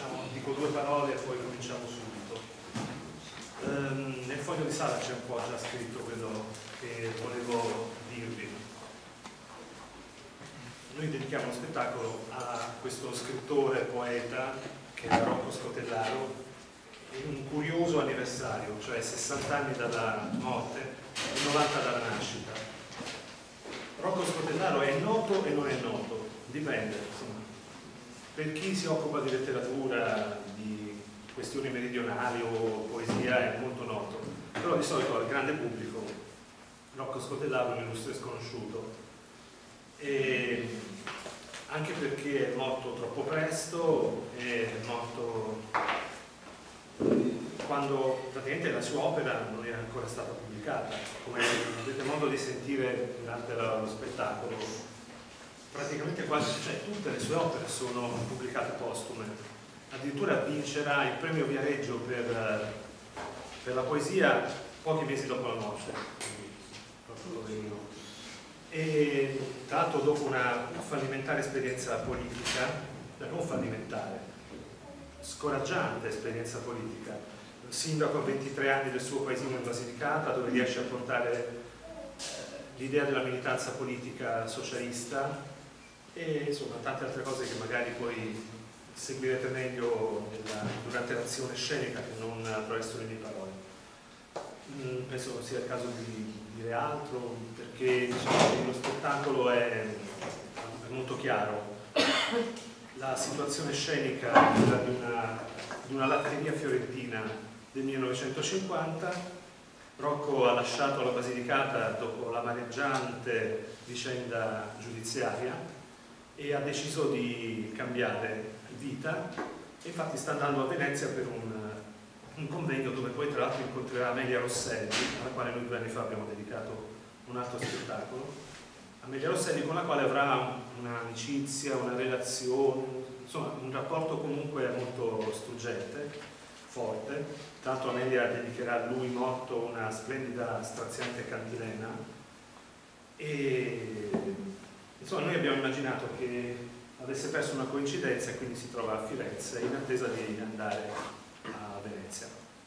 dico due parole e poi cominciamo subito. Nel foglio di sala c'è un po' già scritto quello che volevo dirvi. Noi dedichiamo lo spettacolo a questo scrittore, poeta, che è Rocco Scotellaro, in un curioso anniversario, cioè 60 anni dalla morte e 90 dalla nascita. Rocco Scotellaro è noto e non è noto, dipende, insomma. Per chi si occupa di letteratura, di questioni meridionali o poesia è molto noto, però di solito al grande pubblico Rocco Scotellaro è un illustre sconosciuto, e anche perché è morto troppo presto, è morto quando praticamente la sua opera non era ancora stata pubblicata. Come avete modo di sentire durante lo spettacolo, praticamente quasi, cioè, tutte le sue opere sono pubblicate postume. Addirittura vincerà il premio Viareggio per la poesia pochi mesi dopo la morte. E tra l'altro dopo una fallimentare esperienza politica, non fallimentare, scoraggiante esperienza politica, sindaco a 23 anni del suo paesino in Basilicata, dove riesce a portare l'idea della militanza politica socialista e insomma tante altre cose che magari poi seguirete meglio durante l'azione scenica che non attraverso le mie parole. Penso non sia il caso di dire altro, perché diciamo, lo spettacolo è molto chiaro. La situazione scenica è quella di una latteria fiorentina del 1950. Rocco ha lasciato la Basilicata dopo la vicenda giudiziaria e ha deciso di cambiare vita, e infatti sta andando a Venezia per un convegno dove poi tra l'altro incontrerà Amelia Rosselli, alla quale noi 2 anni fa abbiamo dedicato un altro spettacolo. Amelia Rosselli, con la quale avrà un'amicizia, una relazione, insomma un rapporto comunque molto struggente, forte. Tra l'altro Amelia dedicherà a lui morto una splendida straziante cantilena, e insomma noi abbiamo immaginato che avesse perso una coincidenza e quindi si trova a Firenze in attesa di andare a Venezia.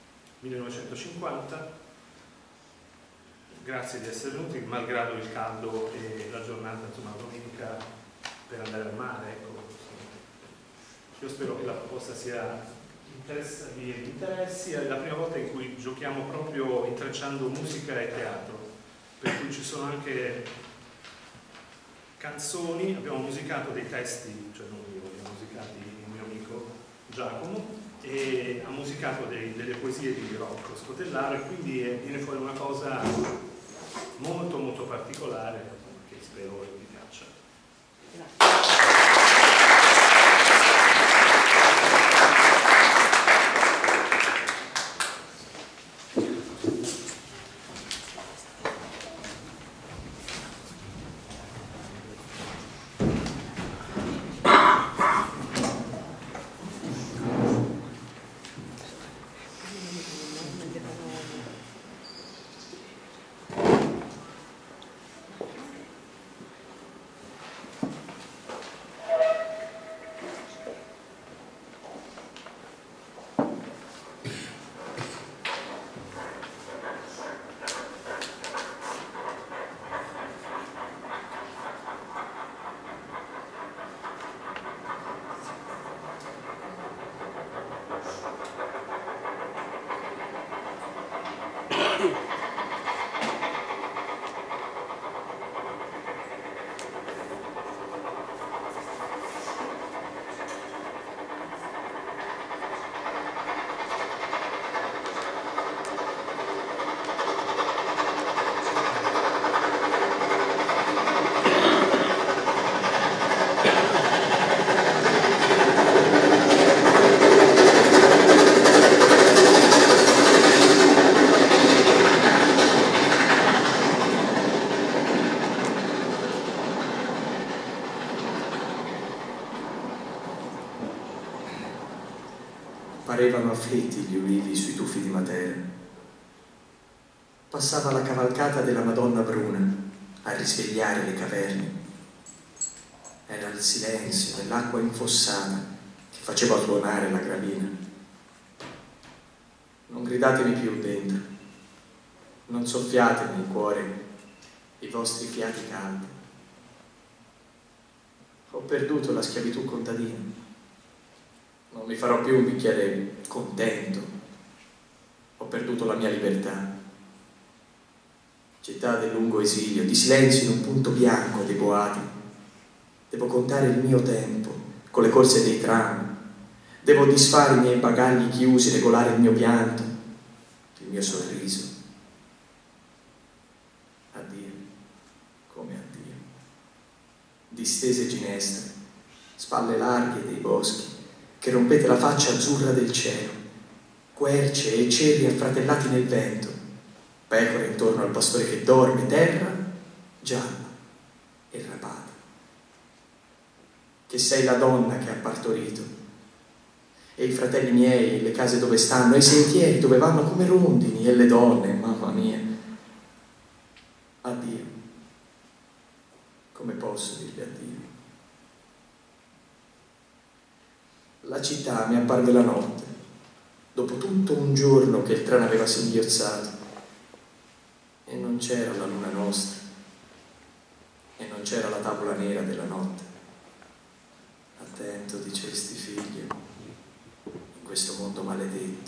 1950, grazie di essere venuti, malgrado il caldo e la giornata, insomma, domenica per andare al mare, ecco. Io spero che la proposta vi interessi. È la prima volta in cui giochiamo proprio intrecciando musica e teatro, per cui ci sono anche canzoni, abbiamo musicato dei testi, cioè non io, abbiamo musicati il mio amico Giacomo, e ha musicato delle poesie di Rocco Scotellaro, e quindi viene fuori una cosa molto molto particolare che spero vi piaccia. Grazie. Parevano afflitti gli ulivi sui tuffi di Matera. Passava la cavalcata della Madonna Bruna a risvegliare le caverne. Era il silenzio dell'acqua infossata che facevo suonare la gravina. Non gridatemi più dentro, non soffiatemi in cuore i vostri fiati caldi. Ho perduto la schiavitù contadina, non mi farò più un bicchiere contento, ho perduto la mia libertà. Città del lungo esilio, di silenzio in un punto bianco dei boati, devo contare il mio tempo con le corse dei tram, devo disfare i miei bagagli chiusi, regolare il mio pianto, il mio sorriso. Addio, come addio. Distese ginestre, spalle larghe dei boschi, che rompete la faccia azzurra del cielo, querce e cerri affratellati nel vento, pecore intorno al pastore che dorme, terra gialla e rapata. Che sei la donna che ha partorito, e i fratelli miei, le case dove stanno, e i sentieri dove vanno come rondini, e le donne, mamma mia. Addio. Come posso dirvi addio? La città mi apparve la notte, dopo tutto un giorno che il treno aveva singhiozzato, e non c'era la luna nostra, e non c'era la tavola nera della notte. Attento, dicesti, figlio, in questo mondo maledetto.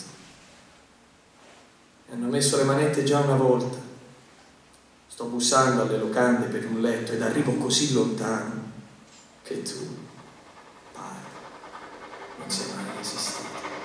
E hanno messo le manette già una volta. Sto bussando alle locande per un letto ed arrivo così lontano che tu, pare, non sei mai esistito.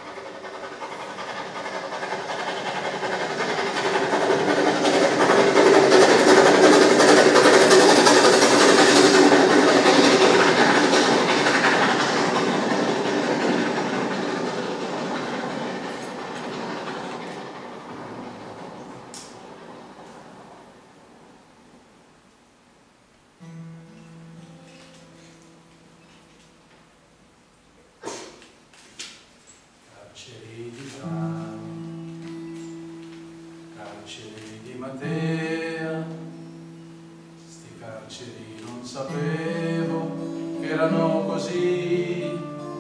Carceri di Matea, sti carceri non sapevo che erano così.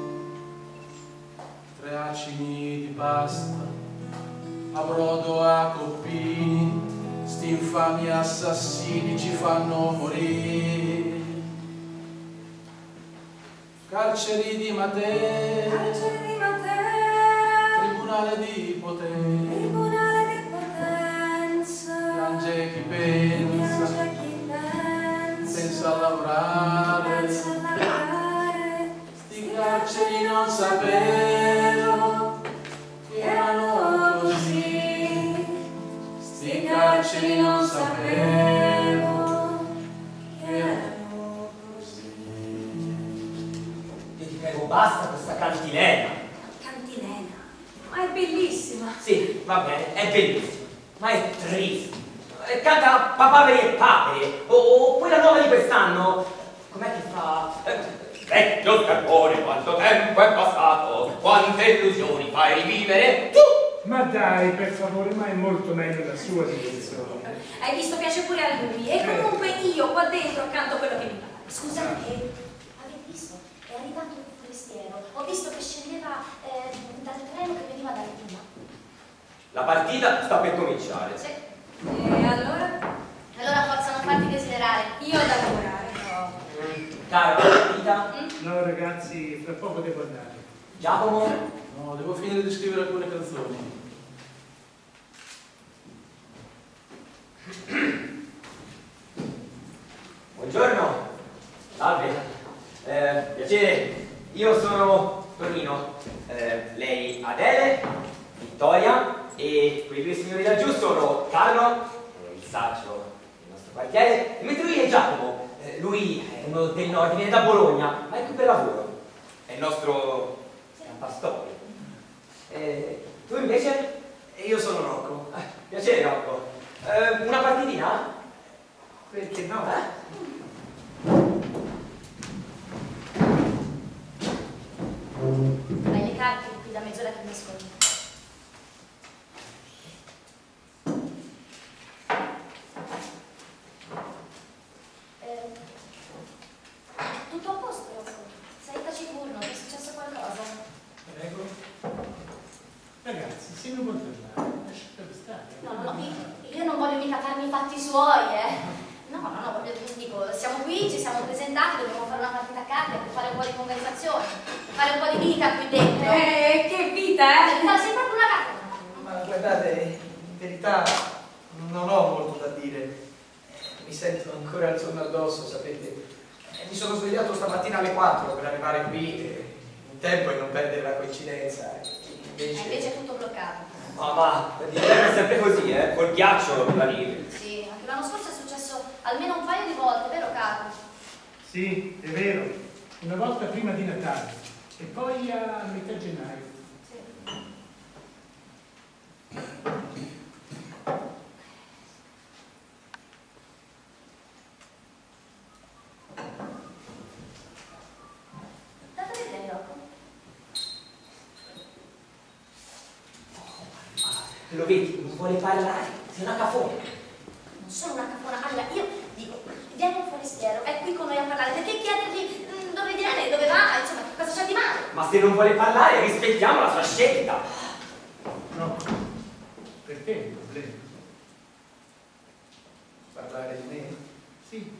3 acini di pasta a brodo a coppini, sti infami assassini ci fanno morire. Carceri di Matea, Carceri di Matea, tribunale di potenza, tribunale di potenza, piange chi pensa, piange chi pensa a lavorare. pensa a lavorare. Sti carceri non sapevo che erano così. Sti carceri non sapevo che erano così. Io ti prego, basta questa cantilena. Cantilena, ma è bellissima. Sì, va bene, è bellissimo, ma è triste. Canta Papaveri e Paperi, o quella nuova di quest'anno. Com'è che fa? Vecchio scarpone, quanto tempo è passato, quante illusioni fai rivivere tu! Ma dai, per favore, ma è molto meglio la sua direzione. Hai visto, piace pure a lui. E comunque io qua dentro accanto a quello che mi pare. Scusate, avete visto? È arrivato un forestiero. Ho visto che scendeva dal treno che veniva da Roma. La partita sta per cominciare. Sì. E allora? Allora forza, non farti desiderare. Io ho da lavorare. No. Cara, la partita? No, ragazzi, fra poco devo andare. Giacomo? No, devo finire di scrivere alcune canzoni. Buongiorno. Salve. Piacere. Io sono Tonino. Lei Adele, Vittoria e quei 2 signori laggiù sono Carlo, il saggio del nostro quartiere, mentre lui è Giacomo. Lui è uno del nord, viene da Bologna, ma è qui per lavoro. È il nostro San Pastore. Tu invece? Io sono Rocco. Piacere Rocco. Una partitina? Perché no? Hai le carte qui da mezz'ora che mi ascolti. Tutto a posto, Rocco? Sei taciturno, ti è successo qualcosa? Se mi vuoi parlare, lasciate stare. No, io non voglio mica farmi i fatti suoi, No, dico, siamo qui, ci siamo presentati, dobbiamo fare una partita a carte per fare un po' di conversazione, fare un po' di vita qui dentro. Che vita, eh? Ma sei proprio una carta. Ma guardate, in verità non ho molto da dire. Mi sento ancora il sonno addosso, sapete. Mi sono svegliato stamattina alle 4 per arrivare qui in tempo e non perdere la coincidenza. Invece è tutto bloccato. Ma è sempre così, col ghiaccio la neve. Sì, anche l'anno scorso è successo almeno un paio di volte, vero Carlo? Sì, è vero. Una volta prima di Natale e poi a metà gennaio. Sì. Date vedere, Rocco. Lo vedi, non vuole parlare, sei una cafona. Non sono una cafona. Allora, io dico, viene un forestiero, è qui con noi a parlare, perché chiedergli dove viene, dove va, insomma, cosa c'è di male? Ma se non vuole parlare, rispettiamo la sua scelta. No, per te è un problema. Parlare di me? Sì.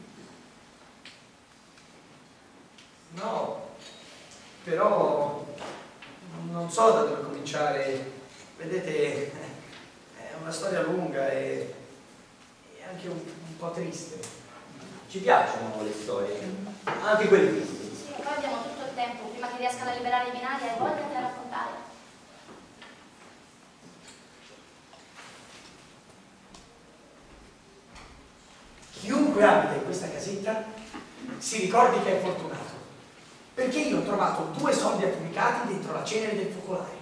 No, però non so da dove cominciare. Vedete, è una storia lunga e anche un po' triste. Ci piacciono le storie, anche quelle tristi. Sì, e poi abbiamo tutto il tempo, prima che riescano a liberare i binari, hai voglia di raccontare. Chiunque abita in questa casetta si ricordi che è fortunato, perché io ho trovato 2 soldi affumicati dentro la cenere del focolare.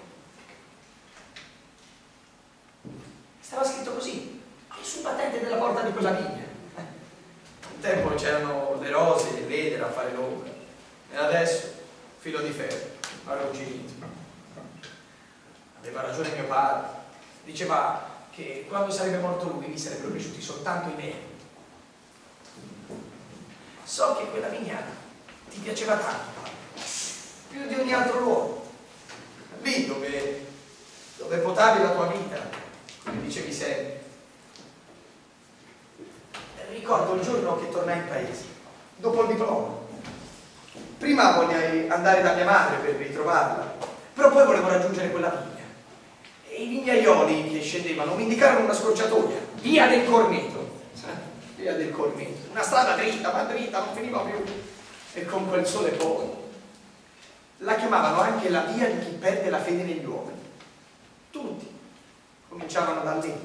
Stava scritto così, sul battente della porta di quella vigna. Un tempo c'erano le rose e le vedere a fare l'ombra, e adesso filo di ferro, arrugginito. Aveva ragione mio padre, diceva che quando sarebbe morto lui mi sarebbero cresciuti soltanto i neri. So che quella vigna ti piaceva tanto, padre, più di ogni altro luogo. Lì dove potavi la tua vita, come dicevi sempre. Ricordo il giorno che tornai in paese, dopo il diploma. Prima volli andare da mia madre per ritrovarla, però poi volevo raggiungere quella vigna. E i vignaioli che scendevano mi indicarono una scorciatoia, via del Corneto. Via del Corneto, una strada dritta, ma dritta, non finiva più. E con quel sole poi. La chiamavano anche la via di chi perde la fede negli uomini. Tutti cominciavano da lì.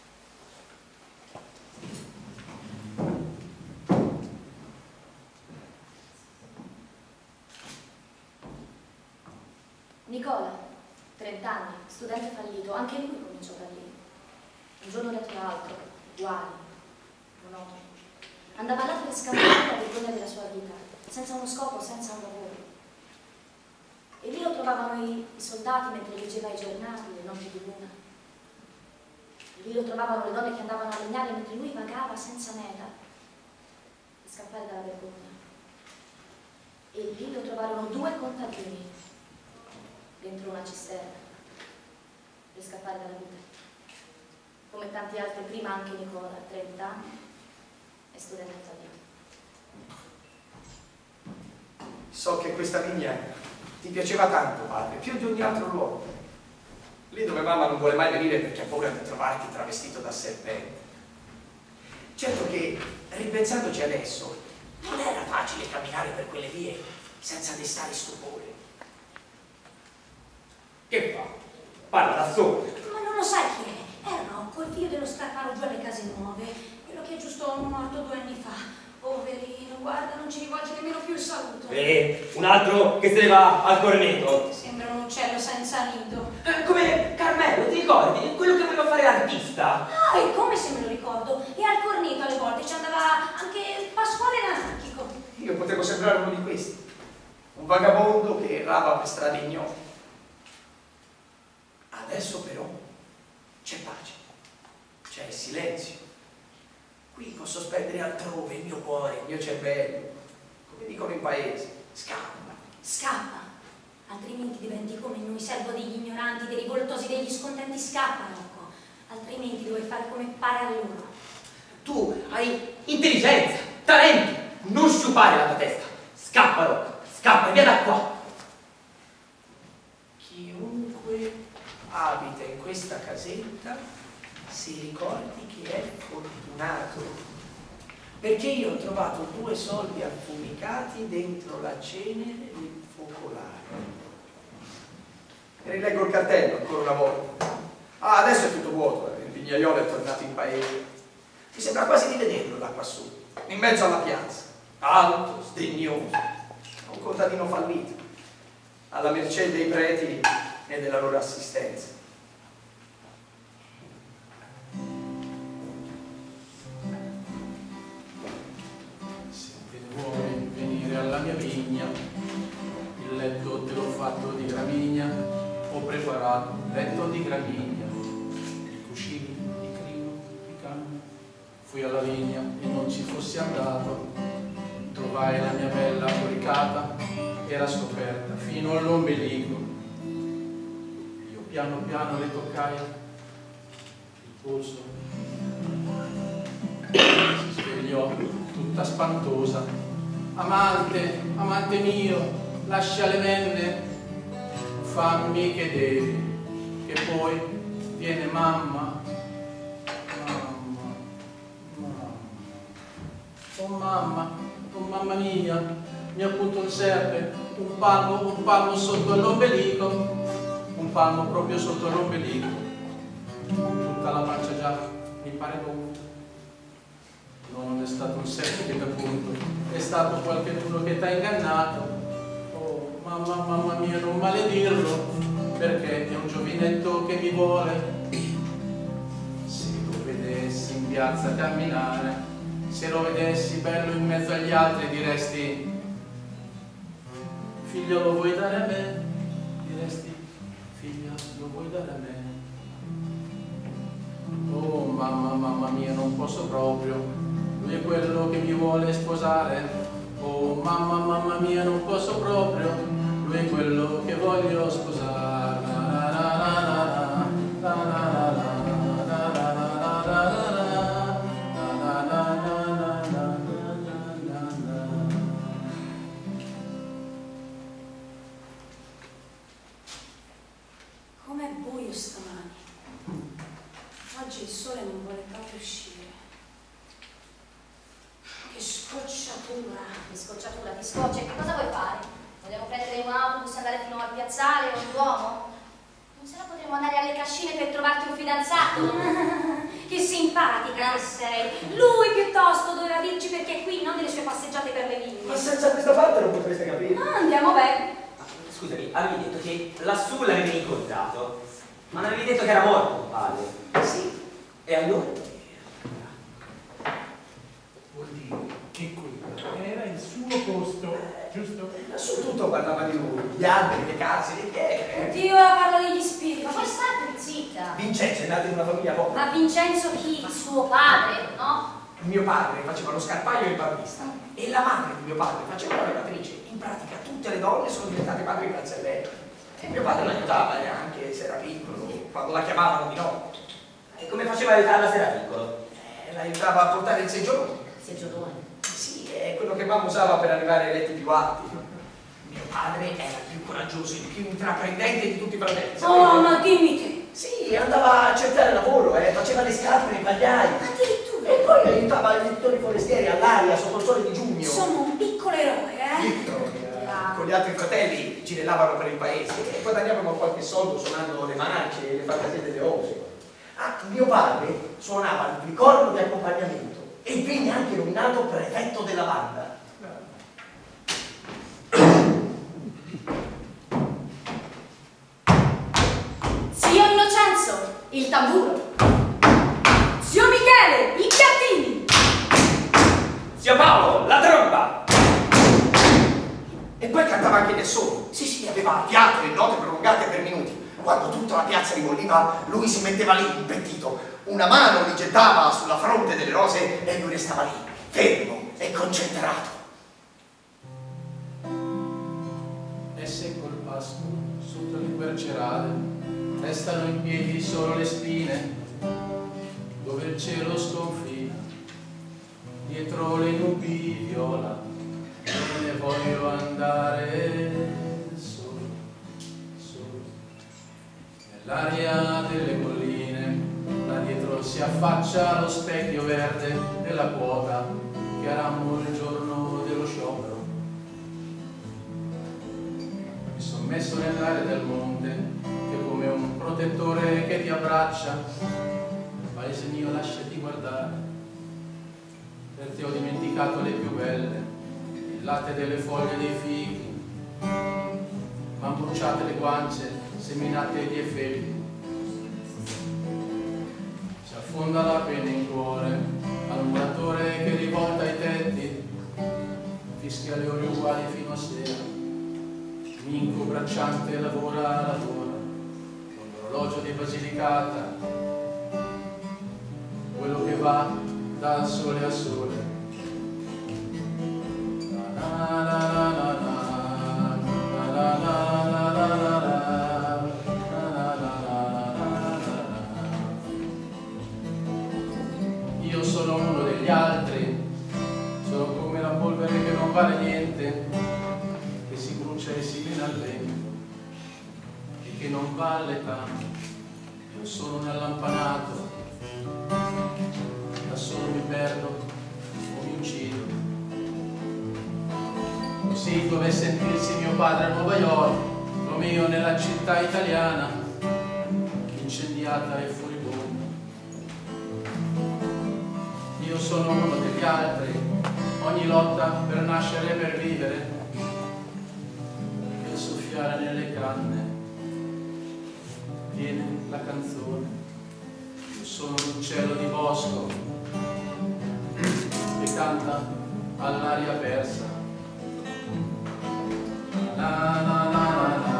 Nicola, 30 anni, studente fallito, anche lui cominciò da lì. Un giorno dietro l'altro, uguali, monotoni. Andava là per scampare la vergogna della sua vita, senza uno scopo, senza un lavoro. E lì lo trovavano i soldati mentre leggeva i giornali, le notti di luna. E lì lo trovavano le donne che andavano a legnare mentre lui vagava senza meta, per scappare dalla vergogna. E lì lo trovarono 2 contadini dentro una cisterna per scappare dalla vita. Come tanti altri prima, anche Nicola, 30 anni, è studente fallito. So che questa vigna ti piaceva tanto, padre, più di ogni altro luogo. Lì dove mamma non vuole mai venire perché ha paura di trovarti travestito da serpente. Certo che, ripensandoci adesso, non era facile camminare per quelle vie senza destare stupore. Che fa? Parla da solo. Ma non lo sai chi è? È Rocco, il figlio dello scarparo giù alle Case Nuove, quello che è giusto morto 2 anni fa. Poverino, guarda, non ci rivolge nemmeno più il saluto. E un altro che se ne va al corneto. Sembra un uccello senza nido. Come Carmelo, ti ricordi? Quello che voleva fare l'artista. Ah, e come se me lo ricordo? E al corneto alle volte ci andava anche Pasquale l'anarchico. Io potevo sembrare uno di questi, un vagabondo che errava per strade ignote. Adesso però c'è pace, c'è il silenzio. Qui posso spendere altrove il mio cuore, il mio cervello. Come dicono in paese, scappa. Scappa. Altrimenti diventi come noi, servo degli ignoranti, dei rivoltosi, degli scontenti. Scappa, Rocco, altrimenti dovrai fare come pare a loro. Tu hai intelligenza, talenti, non sciupare la tua testa. Scappa, Rocco, scappa, via da qua. Chiunque abita in questa casetta si ricordi che è fortunato, perché io ho trovato 2 soldi affumicati dentro la cenere del focolare. Rileggo il cartello ancora una volta. Ah, adesso è tutto vuoto, il vignaiolo è tornato in paese. Mi sembra quasi di vederlo da quassù, in mezzo alla piazza, alto, sdegnoso, un contadino fallito, alla mercé dei preti e della loro assistenza. Se te ne vuoi venire alla mia vigna, il letto te l'ho fatto di gramigna, ho preparato un letto di gramigna, i cuscini di crino, di canna. Fui alla vigna e non ci fossi andato, trovai la mia bella coricata, era scoperta fino all'ombelico. Io piano piano le toccai il polso, si svegliò tutta spantosa. Amante, amante mio, lascia le menne, fammi che devi, che poi viene mamma, mamma, mamma. Oh mamma mia, mi ha punto un serpe, un palmo sotto all'ombelico, un palmo proprio sotto l'ombelico, tutta la pancia già mi pare gonfia. Non è stato un serpe che t'appunto, è stato qualcuno che t'ha ingannato. Oh mamma mia, non maledirlo, perché è un giovinetto che mi vuole. Se lo vedessi in piazza camminare, se lo vedessi bello in mezzo agli altri, diresti: figlio, lo vuoi dare a me? Diresti: figlia, lo vuoi dare a me? Oh mamma mia, non posso proprio, lui è quello che mi vuole sposare. Oh mamma mia, non posso proprio, lui è quello che voglio sposare. Com'è buio stamani. Oggi il sole non vuole proprio uscire. Che scocciatura. Che scocciatura, ti scoccia. Che cosa vuoi fare? Vogliamo prendere un autobus e andare fino al piazzale o al Duomo? Non se no potremmo andare alle cascine per trovarti un fidanzato. Che simpatica che sei. Lui piuttosto doveva dirci perché è qui, non delle sue passeggiate per le vigne. Ma senza questa parte non potreste capire. Ah, andiamo bene. Scusami, avevi detto che lassù l'avevi incontrato, ma non avevi detto che era morto tuo padre. Sì. E allora? Vuol dire che quello era il suo posto, giusto? Lassù tutto parlava di lui, gli alberi, le case, le pietre. Dio parla degli spiriti. Ma poi state zitta. Vincenzo è nato in una famiglia povera. Ma Vincenzo chi? Suo padre, no? Mio padre faceva lo scarpaio e il barbista e la madre di mio padre faceva la lavatrice. In pratica tutte le donne sono diventate padri grazie a lei. E mio padre l'aiutava anche se era piccolo, quando la chiamavano di notte. E come faceva a aiutarla se era piccolo? L'aiutava a portare il seggiolone. Seggiolone. Sì, è quello che mamma usava per arrivare ai letti più alti. Mio padre era il più coraggioso, il più intraprendente di tutti i fratelli. Oh, ma dimmi te. Sì, andava a cercare lavoro, faceva le scarpe nei pagliai. Addirittura. E poi aiutava gli editori forestieri all'aria sotto il sole di giugno. Sono un piccolo eroe, Con gli altri fratelli girillavano per il paese e guadagnavano qualche soldo suonando le mance e le fantasie delle rose. Ah, mio padre suonava il corno di accompagnamento e venne anche nominato prefetto della banda. Zio Innocenzo, il tamburo. Zio Michele, i piattini. Zio Paolo, la tromba! E poi cantava anche nel solo. Sì, aveva fiato e note prolungate per minuti. Quando tutta la piazza ribolliva, lui si metteva lì, impettito. Una mano li gettava sulla fronte delle rose e lui restava lì, fermo e concentrato. E se col pascono sotto le quercerate, restano in piedi solo le spine, dove il cielo sconfina, dietro le nubi viola, non ne voglio andare solo, solo. Nell'aria delle colline, là dietro si affaccia lo specchio verde della quota che arammo il giorno dello sciopero. Mi sono messo nell'aria del monte, che come un protettore che ti abbraccia, paese mio lasciati guardare, per te ho dimenticato le più belle, il latte delle foglie dei fichi, m'han bruciate le guance, seminate di effetti. Si affonda la pena in cuore al muratore che rivolta i tetti, fischia le ore uguali fino a sera. Minco bracciante lavora, con l'orologio di Basilicata, quello che va dal sole al sole. Io sono uno degli altri, sono come la polvere che non vale niente, che si brucia e si mena al vento e che non vale tanto. Io sono un allampanato, da solo mi perdo o mi uccido. Così dove sentirsi mio padre a Nuova York, Romeo nella città italiana, incendiata e furibonda. Io sono uno degli altri, ogni lotta per nascere e per vivere, per soffiare nelle canne viene la canzone. Io sono un cielo di bosco che canta all'aria persa. La la la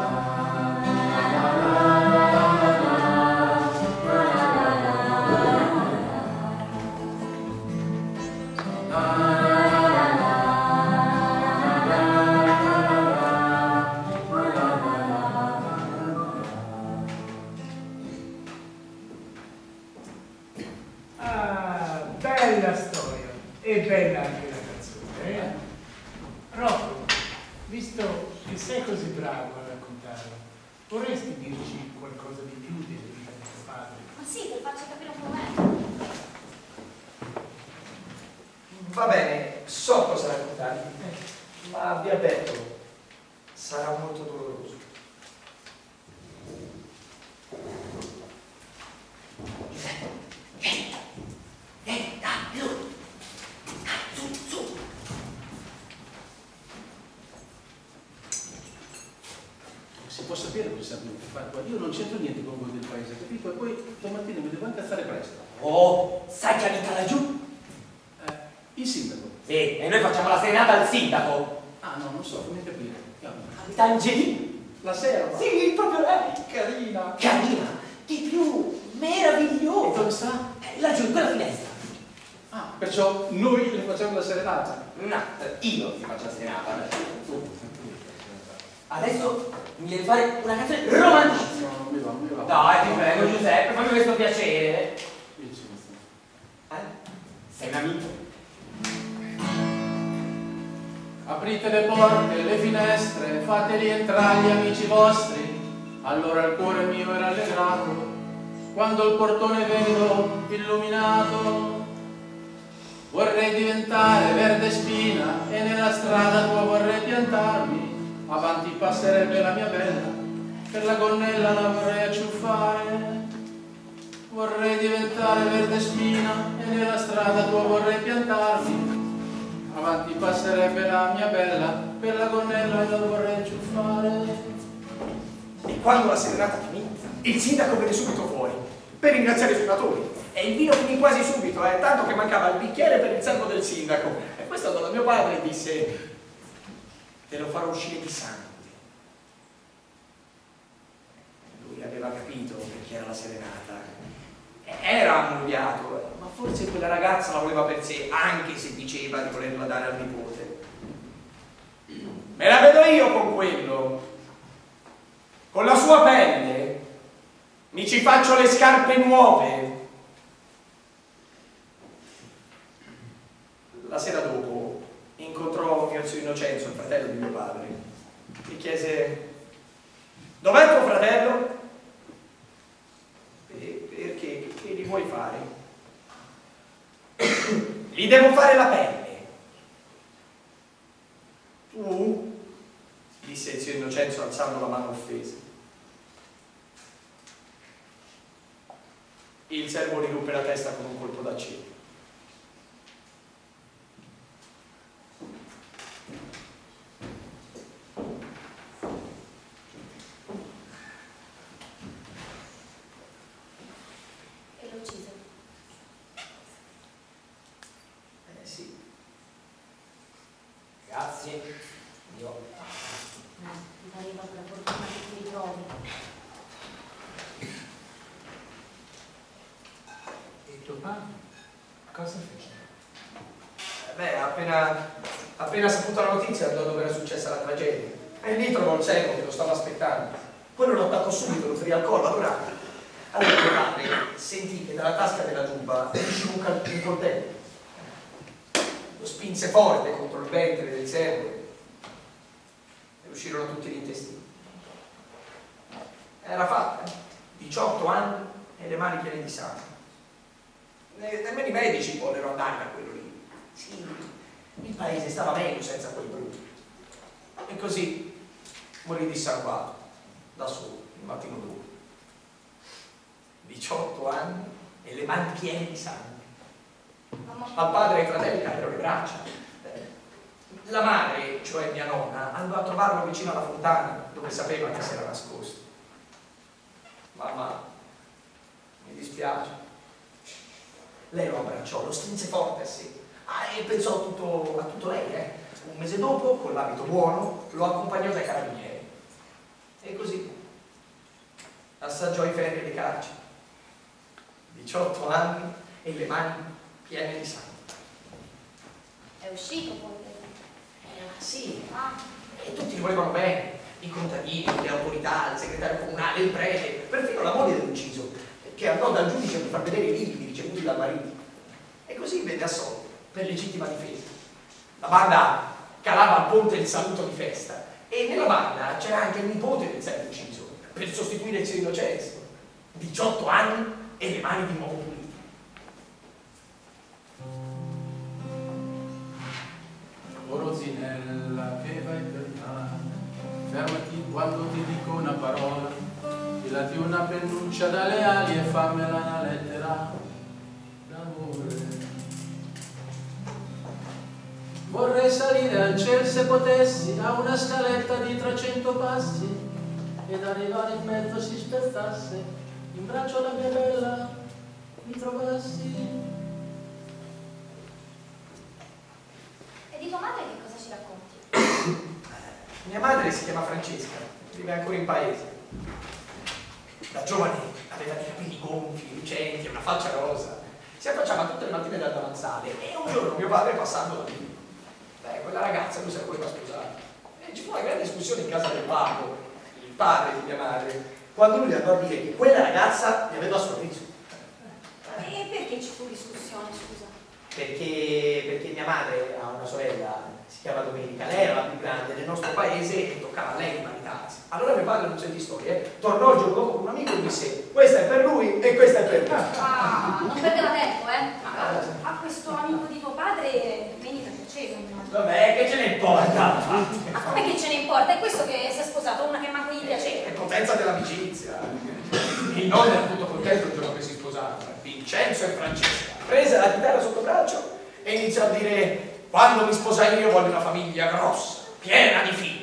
bella storia e bella anche la canzone, eh? Rocco, visto che sei così bravo a raccontarla, vorresti dirci qualcosa di più della vita di tuo padre? Ma sì, ti faccio capire un po' meglio. Va bene, so cosa raccontarvi, ma vi avverto, sarà molto doloroso. Vieni, dai, su. Si può sapere cosa serve fare qua? Io non c'entro niente con voi del paese, capito? E poi domattina mi devo anche alzare presto. Oh, sai che abita laggiù? Il sindaco? Sì, e noi facciamo la serenata al sindaco. Ah no, non so, fammi capire. Abita Angelina. La serva? Sì, proprio lei. Carina. Carina, di più, E meraviglioso. dove sta? Laggiù, in quella finestra. Ah, perciò noi le facciamo la serenata. No, io ti faccio la serenata. Adesso mi devi fare una canzone romantica. No, non mi va, non mi va. Dai, ti prego Giuseppe, fammi questo piacere. Sei un amico? Aprite le porte, le finestre, fateli entrare gli amici vostri. Allora il cuore mio era allegrato, quando il portone vedo illuminato. Vorrei diventare verde spina e nella strada tua vorrei piantarmi. Avanti passerebbe la mia bella, per la gonnella la vorrei acciuffare. Vorrei diventare verde spina e nella strada tua vorrei piantarmi. Avanti passerebbe la mia bella, per la gonnella la vorrei acciuffare. E quando la serenata finì, il sindaco venne subito fuori per ringraziare i suonatori. E il vino finì quasi subito, tanto che mancava il bicchiere per il servo del sindaco. E questo andò da mio padre e disse: te lo farò uscire di sangue. Lui aveva capito perché era la serenata. Era ammugliato, ma forse quella ragazza la voleva per sé, anche se diceva di volerla dare al nipote. Me la vedo io con quello. con la sua pelle mi ci faccio le scarpe nuove. La sera dopo incontrò mio zio Innocenzo, il fratello di mio padre. Mi chiese: dov'è tuo fratello? Perché? Che gli vuoi fare? Gli devo fare la pelle. Tu? Disse il zio Innocenzo alzando la mano offesa. Il servo gli ruppe la testa con un colpo d'acciaio. E lo uccise. Sì. Grazie. Io. Mi pareva per fortuna che ti ritrovi. E tuo padre? Cosa fece? Beh, appena saputo la notizia andò dove era successa la tragedia. E lì trovò il servo che lo stava aspettando. Quello lo attaccò subito, lo ferì al collo. Allora mio padre sentì che dalla tasca della giubba uscì un coltello. Lo spinse forte contro il ventre del servo e uscirono tutti gli intestini. Era fatta, 18 anni e le mani piene di sangue. Nemmeno i medici vollero andare da quello lì. Sì, il paese stava meglio senza quel brutto. E così morì dissanguato, da solo, il mattino dopo. 18 anni e le mani piene di sangue. Al padre e ai fratelli caddero le braccia. La madre, cioè mia nonna, andò a trovarlo vicino alla fontana dove sapeva che si era nascosto. Mamma, mi dispiace. Lei lo abbracciò, lo strinse forte a sé. E pensò a tutto lei. Un mese dopo, con l'abito buono, lo accompagnò dai carabinieri. E così assaggiò i ferri dei carceri. 18 anni e le mani piene di sangue. È uscito poi. Sì, e tutti gli volevano bene. I contadini, le autorità, il segretario comunale, il prete, perfino la moglie dell'ucciso, che andò dal giudice per far vedere i lividi ricevuti dal marito. E così venne assolto per legittima difesa. La banda calava al ponte il saluto di festa e nella banda c'era anche il nipote del servo ucciso per sostituire il zio Innocenzo. 18 anni e le mani di nuovo pulite. Rosinella, che vai per mare, fermati quando ti dico una parola, filati una pennuccia dalle ali e fammela una lettera d'amore. Vorrei salire al cielo se potessi, a una scaletta di 300 passi, ed arrivare in mezzo si spezzasse, in braccio alla mia bella mi trovassi. E di tua madre che cosa ci racconti? Mia madre si chiama Francesca, vive ancora in paese. Da giovane aveva dei capelli gonfi, lucenti e una faccia rosa. Si affacciava tutte le mattine dal davanzale e un giorno mio padre passando da lì. Quella ragazza lui se la voleva sposare. E ci fu una grande discussione in casa del Papo, il padre di mia madre, quando lui andò a dire che quella ragazza gli aveva sorriso. E perché ci fu discussione, scusa? Perché mia madre ha una sorella, si chiama Domenica, lei era la più grande del nostro paese e toccava a lei di maritarsi. Allora mio padre non sentì storie, tornò il giorno dopo con un amico e disse: questa è per lui e questa è per me. Non perdeva tempo, a questo amico di tuo padre venite piaceva. Vabbè, che ce ne importa? Ma come che ce ne importa? È questo che si è sposato, una che manco gli piaceva. È potenza dell'amicizia. Il nonno era tutto contento il giorno che si sposarono. Vincenzo e Francesca. Prese la chitarra sotto braccio e iniziò a dire: quando mi sposai io voglio una famiglia grossa, piena di figli.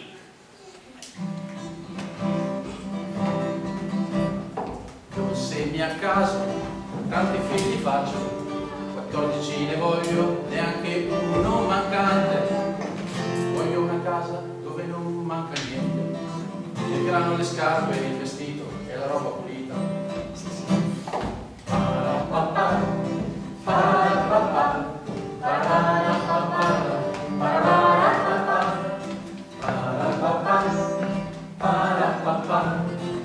Semi a caso, tanti figli faccio, 14 ne voglio, neanche uno mancante. Voglio una casa dove non manca niente, il grano, le scarpe, il vestito e la roba pulita. Parapapà, parapapà, parapapà, parapapà, parapapà, parapapà.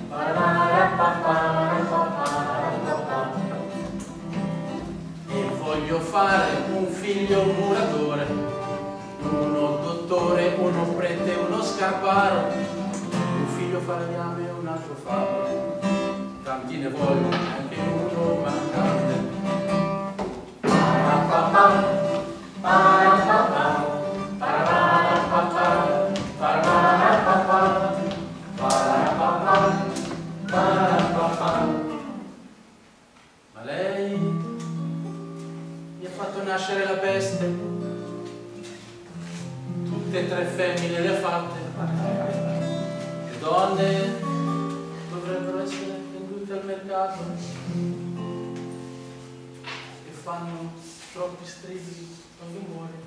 fare un figlio muratore, uno dottore, uno prete, uno scarparo, un figlio falegname e un altro fabbro, tanti ne vogliono anche uno mancante. Ma lei mi ha fatto nascere la peste, tutte e 3 femmine le ha fatte, le donne dovrebbero essere vendute al mercato e fanno troppi strilli quando muore.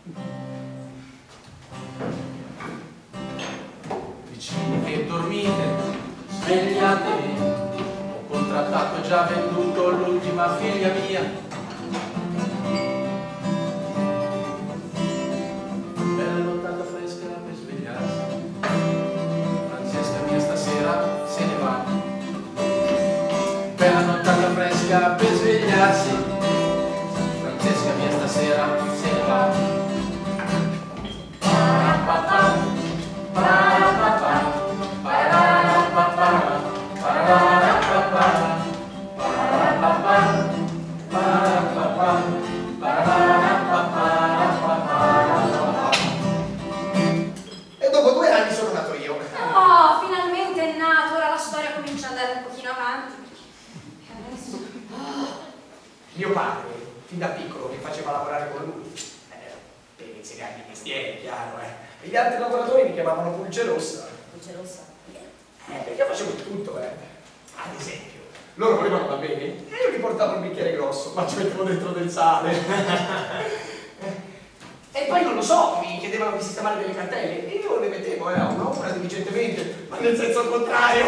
Vicini che dormite, svegliatevi, ho contrattato e già venduto l'ultima figlia mia. Bella nottata fresca per svegliarsi, Francesca mia stasera se ne va. Bella nottata fresca per svegliarsi, Francesca mia stasera se ne va. E dopo 2 anni sono nato io. Oh, finalmente è nato, ora la storia comincia ad andare un pochino avanti. Adesso... Mio padre, fin da piccolo, mi faceva lavorare con lui. Per insegnarmi il mestiere, chiaro, E gli altri lavoratori mi chiamavano Pulce Rossa. Luce rossa. Perché facevo tutto, Ad esempio, loro volevano da bere e io gli portavo un bicchiere grosso, ma ci mettevo dentro del sale. E poi non lo so, mi chiedevano di sistemare delle cartelle e io le mettevo, a un'opera diligentemente, ma nel senso contrario.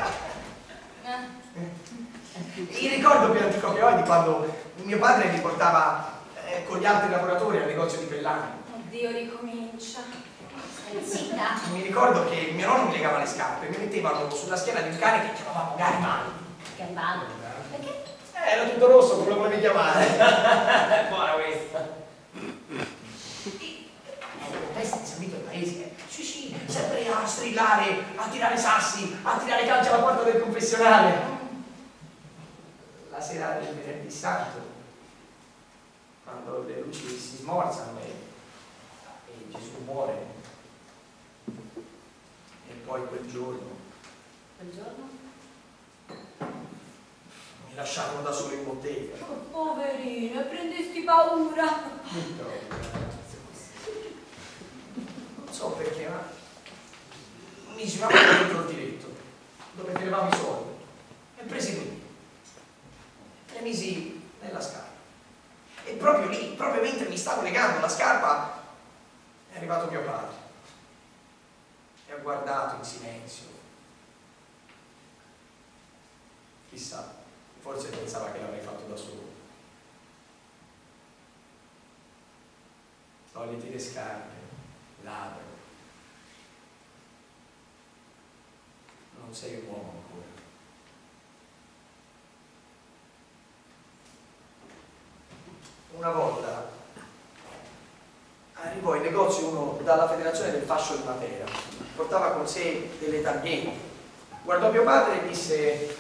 Il ricordo più antico che ho è di quando mio padre mi portava con gli altri lavoratori al negozio di Pellani. Oddio, ricomincia. Zitta. Mi ricordo che mio nonno mi legava le scarpe e mi mettevano sulla schiena di un cane che chiamavamo Garibaldi. Garibaldi. Perché? Era tutto rosso, come lo volevi chiamare? Buona questa. Questo è servito al paese, Sì, sempre a strillare, a tirare sassi, a tirare calci alla porta del confessionale. La sera del venerdì santo, quando le luci si smorzano e Gesù muore. E poi quel giorno Quel giorno? mi lasciarono da solo in bottega. Oh, poverino, e prendesti paura. Non so perché, ma mi giravano dentro il diretto, dove tenevamo i soldi, e presi lui. Le misi nella scarpa. E proprio lì, proprio mentre mi stavo legando la scarpa, è arrivato mio padre. E ha guardato in silenzio. Chissà, forse pensava che l'avrei fatto da solo. Togliti le scarpe, ladro. Non sei un uomo ancora. Una volta arrivò in negozio uno dalla Federazione del Fascio di Matera. Portava con sé delle targhette. Guardò mio padre e disse: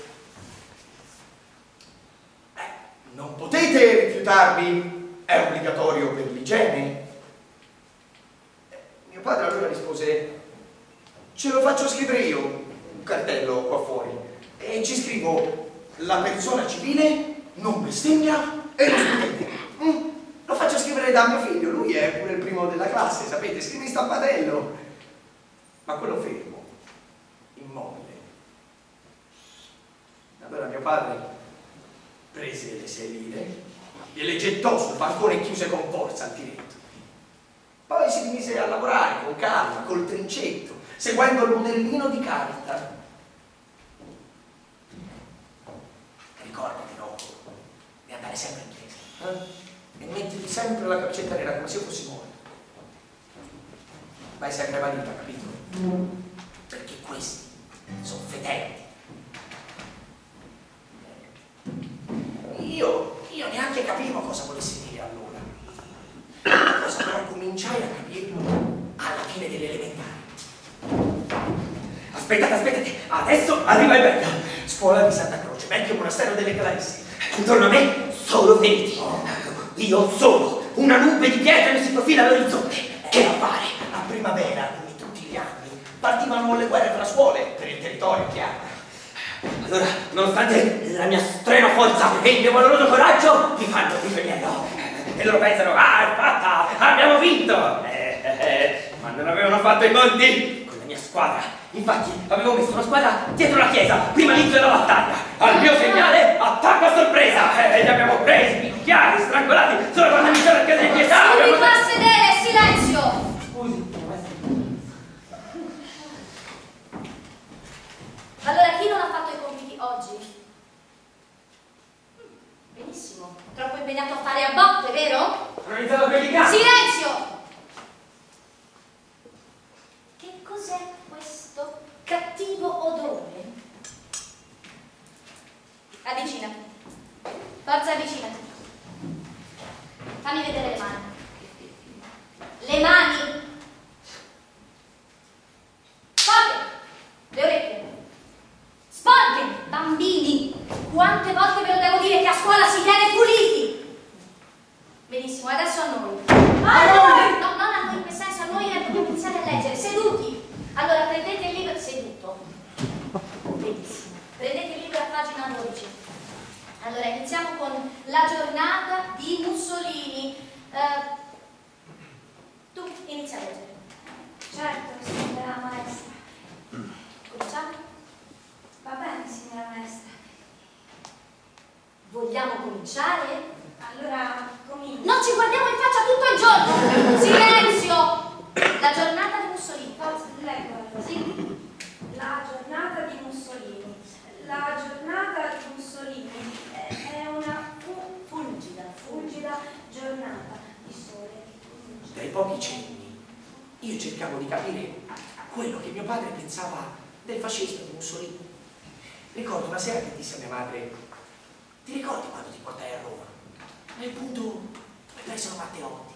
non potete rifiutarvi, è obbligatorio per l'igiene. Mio padre allora rispose: ce lo faccio scrivere io, un cartello qua fuori, e ci scrivo: la persona civile non bestemmia e non scrivete. Lo faccio scrivere da mio figlio, lui è pure il primo della classe, sapete, scrivi stampatello. Ma quello fermo, immobile. Allora mio padre prese le 6 lire, gliele gettò sul bancone e chiuse con forza il diretto. Poi si mise a lavorare con calma, col trincetto, seguendo il modellino di carta. Ricordati, Rocco, di andare sempre in chiesa, e mettiti sempre la camicetta nera come se io fossi morto. Vai sempre valita, capito? Perché questi sono fedeli. Io io neanche capivo cosa volesse dire allora. Una cosa però cominciai a capirlo alla fine delle elementari. Aspettate, adesso arriva il bello. Scuola di Santa Croce, vecchio monastero delle Clarisse. Intorno a me solo venti. Io solo. Una nube di pietre mi si profila all'orizzonte. Che a fare? A primavera, come tutti gli anni, partivano le guerre fra scuole per il territorio, chiaro. Allora, nonostante la mia estrema forza e il mio valoroso coraggio, mi fanno prigioniero. E loro pensano, è fatta, abbiamo vinto. Ma non avevano fatto i conti con la mia squadra. Infatti, avevo messo una squadra dietro la chiesa, prima l'inizio della battaglia. Al mio segnale, attacco a sorpresa. E li abbiamo presi, picchiati, strangolati, solo quando mi sono chiese di pietà. Subito a sedere, silenzio! Scusi. Allora, chi non ha fatto i compiti oggi? Benissimo. Troppo impegnato a fare a botte, vero? Sono iniziato a pellicare. Silenzio! Che cos'è questo cattivo odore? Avvicinati. Forza, avvicinati. Fammi vedere le mani. Le mani! Sporche! Le orecchie! Sporche! Bambini! Quante volte ve lo devo dire che a scuola si tiene puliti? Benissimo, adesso a noi. A noi! No, non a noi in che senso, a noi dobbiamo iniziare a leggere. Seduti! Allora, prendete il libro seduto. Benissimo. Prendete il libro a pagina 12. Allora, iniziamo con la giornata di Mussolini. Tu inizia a leggere. Certo, signora maestra. Cominciamo? Va bene, signora maestra. Vogliamo cominciare? Allora, comincio. Non ci guardiamo in faccia tutto il giorno! Silenzio! La giornata di Mussolini. Forza, leggo allora. Sì. La giornata di Mussolini. La giornata di Mussolini è una fulgida giornata di sole. Dai pochi cenni, io cercavo di capire quello che mio padre pensava del fascismo di Mussolini. Ricordo una sera che disse a mia madre: ti ricordi quando ti portai a Roma? Nel punto dove presero Matteotti.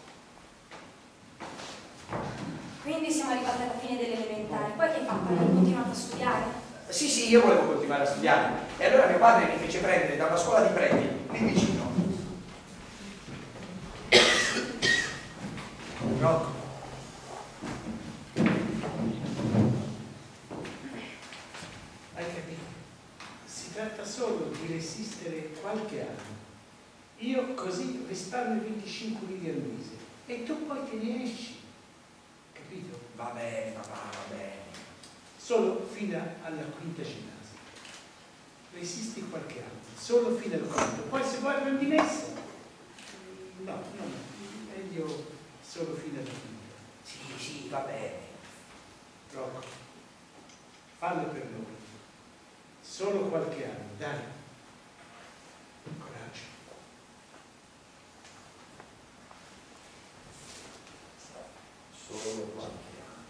Quindi siamo arrivati alla fine delle elementari. Poi che hai fatto? Hai continuato a studiare? Sì, io volevo continuare a studiare. E allora mio padre mi fece prendere da una scuola di preti, lì vicino. Rocco. Hai capito? Si tratta solo di resistere qualche anno. Io così risparmio 25 lire al mese e tu poi te ne esci. Capito? Va bene, papà, va bene. Solo fino alla quinta ginnasio. Resisti qualche anno, solo fino al quinto. Poi se vuoi prendi messa. No, meglio solo fino alla quinta. Sì, va bene. Rocco, fallo per noi. Solo qualche anno, dai. Coraggio. Solo qualche anno.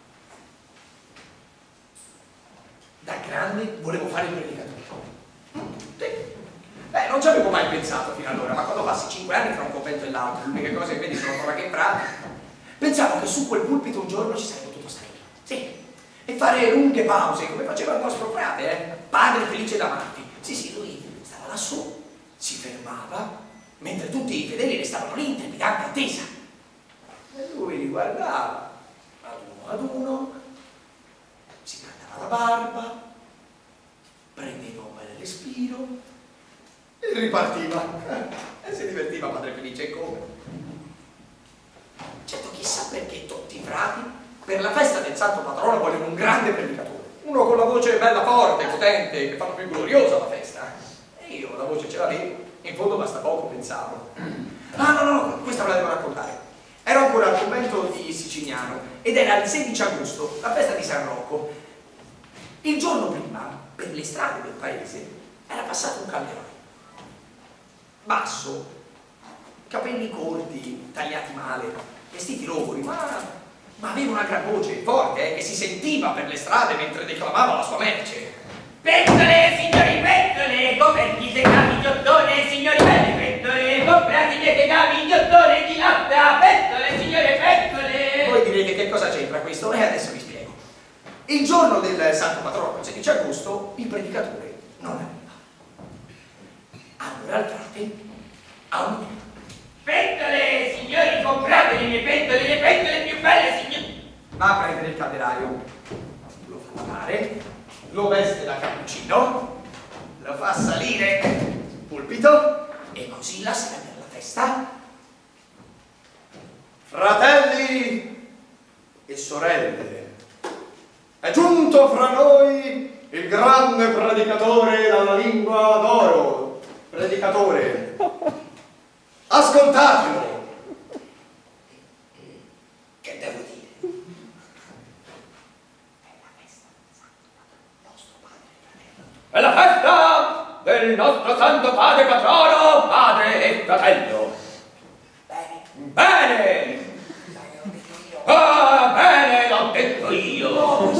Da grande volevo fare il predicatore. Sì. Non ci avevo mai pensato fino ad ora, ma quando passi 5 anni tra un convento e l'altro, l'unica cosa che vedi sono ancora che in pratica. Pensavo che su quel pulpito un giorno ci sarei potuto stare. Sì. E fare lunghe pause, come faceva il nostro frate, padre felice davanti. Sì, lui stava lassù, si fermava, mentre tutti i fedeli restavano lì in trepidante attesa. E lui li guardava, ad uno, si grattava la barba, prendeva un bel respiro e ripartiva. E si divertiva padre felice, e come? Certo, chissà perché tutti i frati per la festa del santo patrono vogliono un grande predicatore, uno con la voce bella forte, potente, che fa più gloriosa la festa. E io la voce ce l'avevo, in fondo basta poco, pensavo. No, questa ve la devo raccontare. Ero ancora al convento di Siciliano ed era il 16 agosto, la festa di San Rocco. Il giorno prima, per le strade del paese, era passato un calderone. Basso, capelli corti, tagliati male, vestiti logori, ma aveva una gran voce forte, che si sentiva per le strade mentre declamava la sua merce. Pentole, signori pentole, coperti secati di ottone, signori belli pentole, Il giorno del santo patrono, il 16 agosto, il predicatore non arriva. Allora il frate ha un Pentole, signori, comprate le mie pentole più belle, signori! va a prendere il calderaio, lo fa lavare, lo veste da cappuccino, lo fa salire sul pulpito e così la sera per la festa. Fratelli e sorelle, è giunto fra noi il grande predicatore dalla lingua d'oro. Predicatore, ascoltatelo. Che devo dire? È la festa del nostro santo padre patrono, padre e fratello. Bene! Ah, bene, l'ho detto io!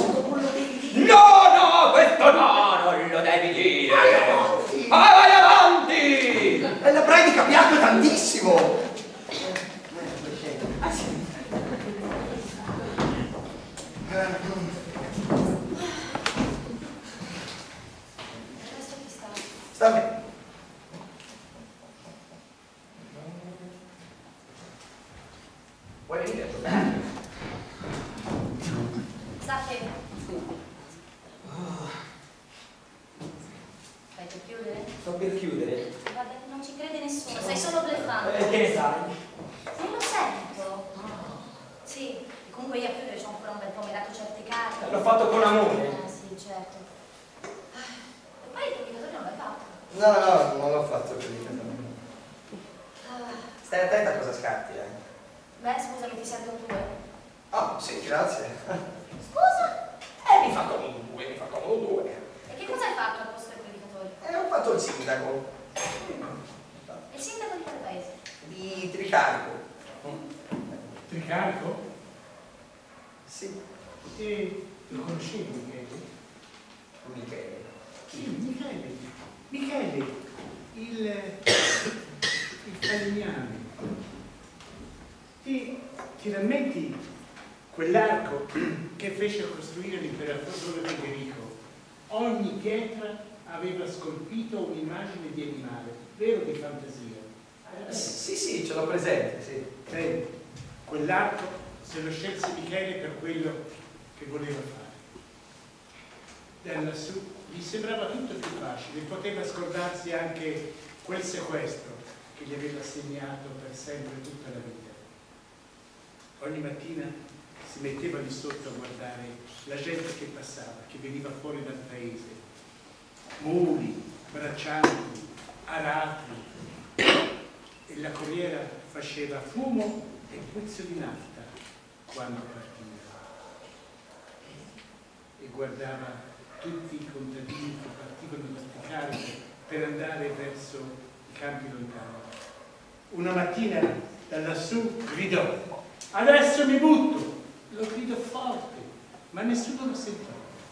No, questo no, non lo devi dire! Vai avanti! La predica piace tantissimo! Sta bene. Vuoi venire a giocare? Sta che... Stai per chiudere? Sto per chiudere. Guarda che non ci crede nessuno, stai solo bluffando. Che ne sai? Non lo sento. Sì, comunque io a chiudere c'ho ancora un bel po', mi hai dato certe carte. L'ho fatto con amore. Sì, certo. E poi il predicatore non l'hai fatto. No, non l'ho fatto per il caso. Stai attenta a cosa scarti, Beh, scusami, ti serve un 2? Oh, sì, grazie. Scusa? Mi fa comodo due. E che cosa hai fatto al posto del predicatore? Ho fatto il sindaco. Il sindaco di quale paese? Di Tricarico. Tricarico? Sì. E lo conoscevi, Michele? Michele. Sì, Michele, il falegname. Ti rammenti quell'arco che fecero costruire l'imperatore Federico? Ogni pietra aveva scolpito un'immagine di animale, vero di fantasia? Sì, ce l'ho presente, sì. Bene, quell'arco se lo scelse Michele per quello che voleva fare. Da lassù gli sembrava tutto più facile, poteva scordarsi anche quel sequestro che gli aveva segnato per sempre tutta la vita. Ogni mattina si metteva lì sotto a guardare la gente che passava, che veniva fuori dal paese. Muli, braccianti, arati, e la corriera faceva fumo e puzzo di nafta quando partiva. E guardava tutti i contadini che partivano da Tricarico per andare verso i campi lontani. Una mattina da lassù gridò: adesso mi butto! Lo gridò forte, ma nessuno lo sentì.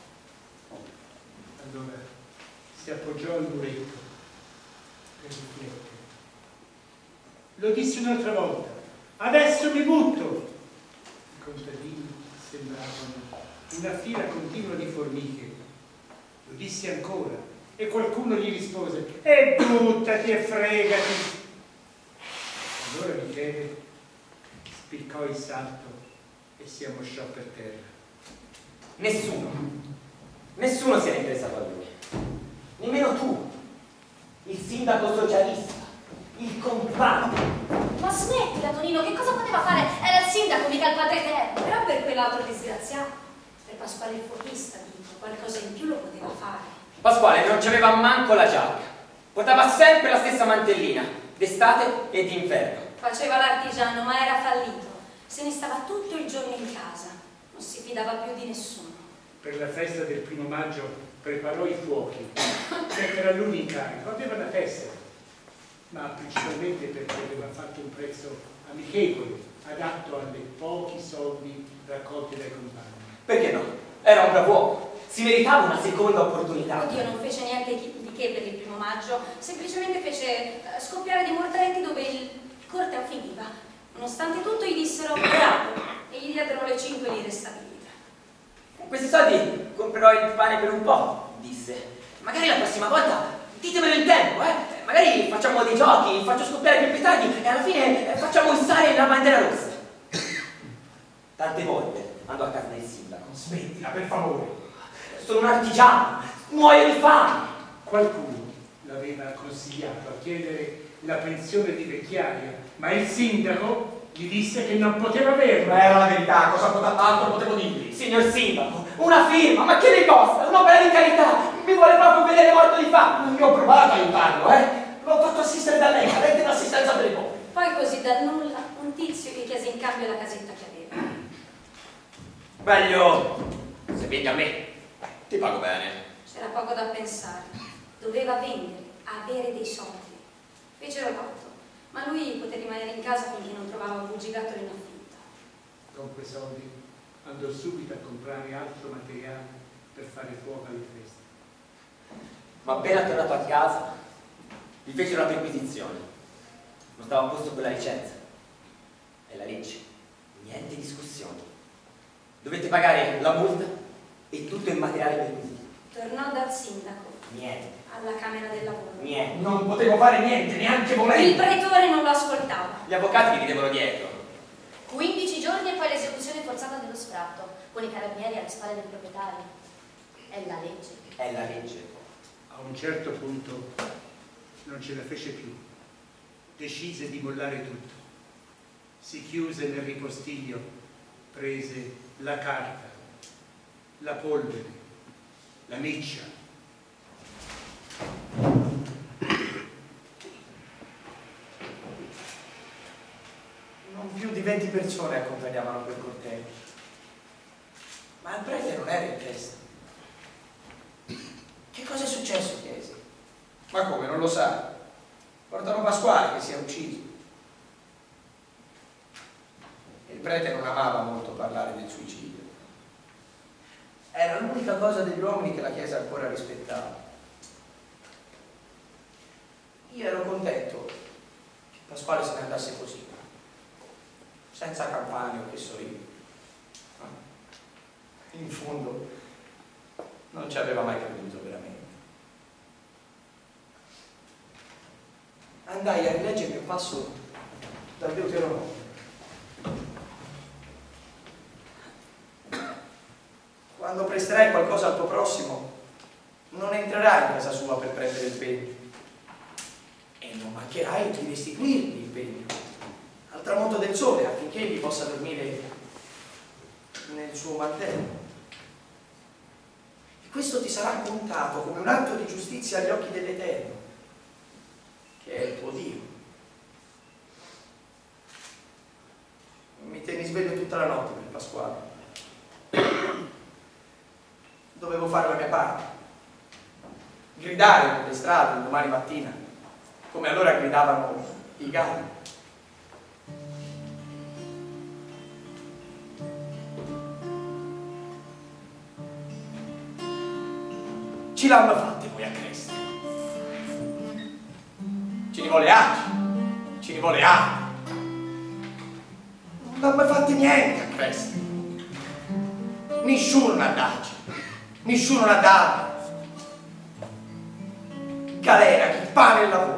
Allora si appoggiò al muretto per riflettere. Lo disse un'altra volta: adesso mi butto! I contadini sembravano una fila continua di formiche. Lo disse ancora e qualcuno gli rispose: e buttati e fregati! Allora Michele spiccò il salto e si ammosciò per terra. Nessuno si era interessato a lui. Nemmeno tu, il sindaco socialista, il compagno. Ma smettila, Tonino, che cosa poteva fare? Era il sindaco, mica il padre eterno. Però per quell'altro disgraziato, per Pasquale il fuochista, dico, qualcosa in più lo poteva fare. Pasquale non c'aveva manco la giacca. Portava sempre la stessa mantellina, d'estate e d'inverno. Faceva l'artigiano, ma era fallito. Se ne stava tutto il giorno in casa. Non si fidava più di nessuno. Per la festa del 1° maggio preparò i fuochi, perché era lui in carico, aveva la tessera, ma principalmente perché aveva fatto un prezzo amichevole, adatto ai pochi soldi raccolti dai compagni. Perché no? Era un bravo uomo. Si meritava una seconda opportunità. Oddio, non fece niente di che per il 1° maggio, semplicemente fece scoppiare dei mortaretti dove il corteo finiva. Nonostante tutto gli dissero bravo e gli diedero le 5 lire stabilite. Con questi soldi comprerò il pane per un po', disse. Magari la prossima volta ditemelo in tempo, Magari facciamo dei giochi, faccio scoppiare più petardi e alla fine facciamo issare la bandiera rossa. Tante volte andò a casa del sindaco. Smettila, per favore. Sono un artigiano, muoio di fame. Qualcuno l'aveva consigliato a chiedere la pensione di vecchiaia, ma il sindaco gli disse che non poteva averla. Ma era la verità, cosa altro potevo dirgli? Signor sindaco, una firma, ma che le costa? Un'opera di carità, mi vuole proprio vedere morto di fame. Non io ho provato a aiutarlo, L'ho fatto assistere da lei, carente d'assistenza per i poveri. Poi così dal nulla un tizio gli chiese in cambio la casetta che aveva. Meglio se vendi a me, ti pago bene. C'era poco da pensare. Doveva vendere, avere dei soldi. Fecero l'otto, ma lui poté rimanere in casa finché non trovava un bugigattolo in affitto. Con quei soldi andò subito a comprare altro materiale per fare fuoco alle feste. Ma appena tornato a casa, gli fecero la perquisizione. Non stava a posto con la licenza. È la legge, niente discussioni. Dovete pagare la multa e tutto il materiale perquisito. Tornò dal sindaco. Niente. Alla Camera del Lavoro. Niente. Non potevo fare niente, neanche volendo. Il pretore non lo ascoltava. Gli avvocati gli ridevano dietro. 15 giorni e poi l'esecuzione forzata dello sfratto, con i carabinieri alle spalle del proprietario. È la legge. È la legge. A un certo punto non ce la fece più. Decise di mollare tutto. Si chiuse nel ripostiglio, prese la carta, la polvere, la miccia. Non più di 20 persone accompagnavano quel corteo. Ma il prete non era in testa. Che cosa è successo? Chiesi. Ma come, non lo sa? Portano Pasquale che si è ucciso. Il prete non amava molto parlare del suicidio. Era l'unica cosa degli uomini che la Chiesa ancora rispettava. Io ero contento che Pasquale se ne andasse così, senza campane o che so io. In fondo non ci aveva mai creduto veramente. Andai a rileggermi un passo dal Deuteronomio. Quando presterai qualcosa al tuo prossimo, non entrerai in casa sua per prendere il pegno e non mancherai di restituirgli il pegno al tramonto del sole affinché egli possa dormire nel suo mantello. E questo ti sarà contato come un atto di giustizia agli occhi dell'Eterno, che è il tuo Dio. Mi tenni sveglio tutta la notte per Pasquale. Dovevo fare la mia parte, gridare per le strade domani mattina, come allora gridavano i galli. Ci l'hanno fatte voi a Cresta. Ci ne vuole agile, ci ne vuole agile. Non l'hanno fatte niente a Cresta. Nessuno ha dato. Nessuno l'ha dato. Galera, chi pane e lavoro.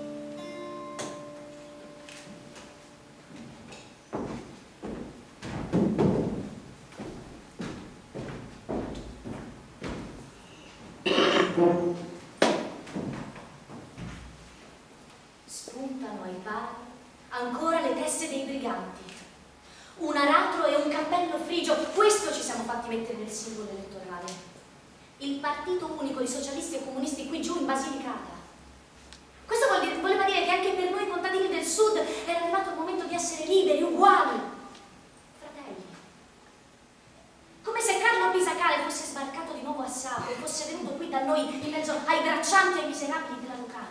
Spuntano ai pali ancora le teste dei briganti. Un aratro e un cappello frigio, questo ci siamo fatti mettere nel simbolo elettorale. Il partito unico di socialisti e comunisti qui giù in Basilicata. Questo voleva dire che anche per noi contadini del sud era arrivato il momento di essere liberi, uguali, fratelli. Come se Carlo Pisacale fosse sbarcato di nuovo a Sapri e fosse venuto qui da noi in mezzo ai braccianti e ai miserabili della Lucania.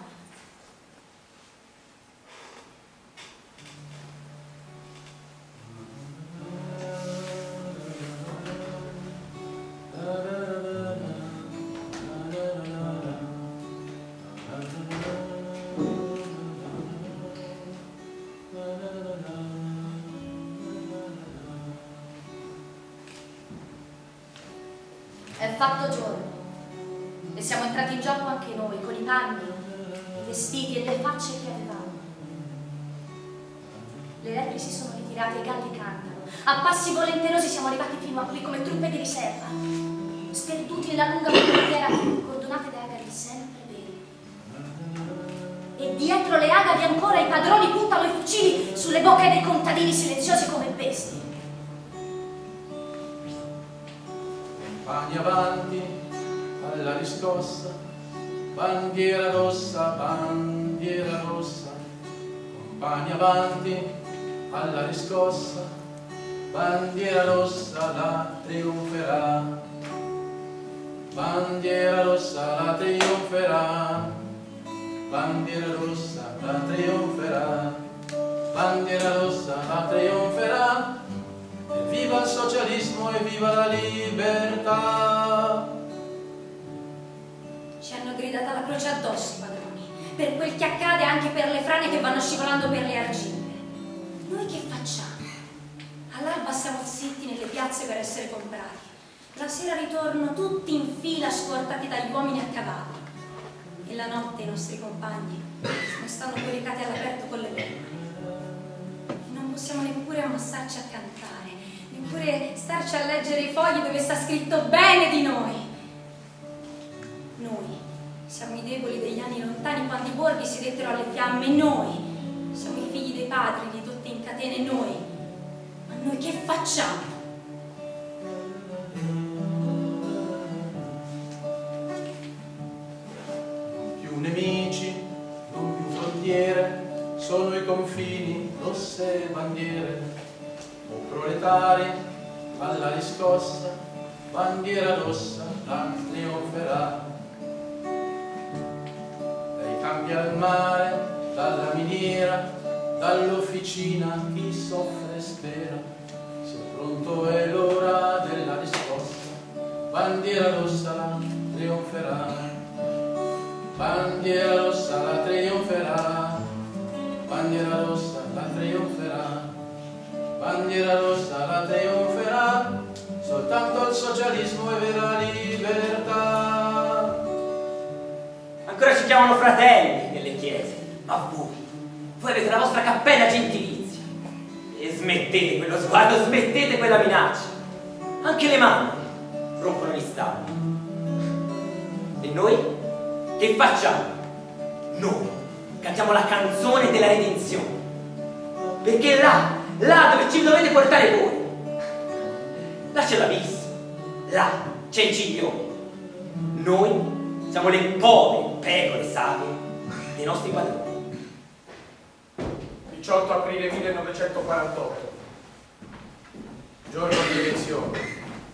fatto giorno e siamo entrati in gioco anche noi, con i panni, i vestiti e le facce che avevamo. Le lepri si sono ritirate, i galli cantano. A passi volenterosi siamo arrivati fino a qui come truppe di riserva, sperduti nella lunga frontiera cordonate da agadi sempre veri. E dietro le agadi ancora i padroni puntano i fucili sulle bocche dei contadini silenziosi come bestie. Compagni avanti alla riscossa, bandiera rossa, bandiera rossa. Compagni avanti alla riscossa, bandiera rossa la trionferà. Bandiera rossa la trionferà. Bandiera rossa la trionferà. Bandiera rossa la trionferà. Viva il socialismo e viva la libertà! Ci hanno gridata la croce addosso i padroni, per quel che accade anche per le frane che vanno scivolando per le argille. Noi che facciamo? All'alba siamo zitti nelle piazze per essere comprati. La sera ritorno tutti in fila scortati dagli uomini a cavallo. E la notte i nostri compagni se ne stanno coricati all'aperto con le penne. Non possiamo neppure ammassarci a cantare, neppure starci a leggere i fogli dove sta scritto bene di noi. Noi siamo i deboli degli anni lontani quando i borghi si dettero alle fiamme. Noi siamo i figli dei padri ridotti in catene. Noi. Ma noi che facciamo? Più nemici, non più frontiere, sono i confini, rosse bandiere. O proletari, alla riscossa, bandiera rossa la trionferà. Dai campi al mare, dalla miniera, dall'officina, chi soffre e spera. Se pronto è l'ora della riscossa, bandiera rossa la trionferà. Bandiera rossa la trionferà. Bandiera rossa la trionferà. Bandiera rossa la trionferà. Soltanto il socialismo e vera libertà. Ancora ci chiamano fratelli nelle chiese, ma voi avete la vostra cappella gentilizia. E smettete quello sguardo, smettete quella minaccia. Anche le mani rompono gli stalli. E noi che facciamo? Noi cantiamo la canzone della redenzione. Perché là dove ci dovete portare voi, là c'è l'abisso, là c'è il ciglione. Noi siamo le povere pecore savie dei nostri padroni. 18 aprile 1948, giorno di elezione.